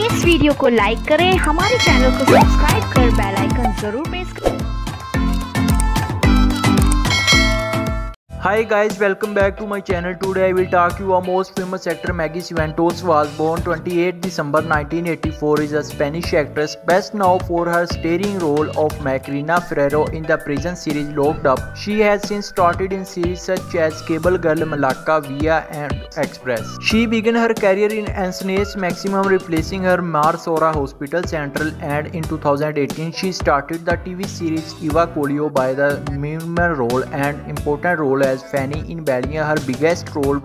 इस वीडियो को लाइक करें, हमारे चैनल को सब्सक्राइब कर बेल आइकन जरूर प्रेस करें। Hi guys, welcome back to my channel. Today I will talk you a most famous actor. Maggie Cienfuegos was born 28 December 1984. Is a Spanish actress best known for her starring role of Macarena Ferrero in the prison series Locked Up. She has since started in series such as Cable Girl, Malaka, Via and Express. She began her career in Ensignes Maximum, replacing her Mars Ora Hospital Central, and in 2018 she started the TV series Eva Colio by the minor role and important role as Fanny in Bellia. Her biggest role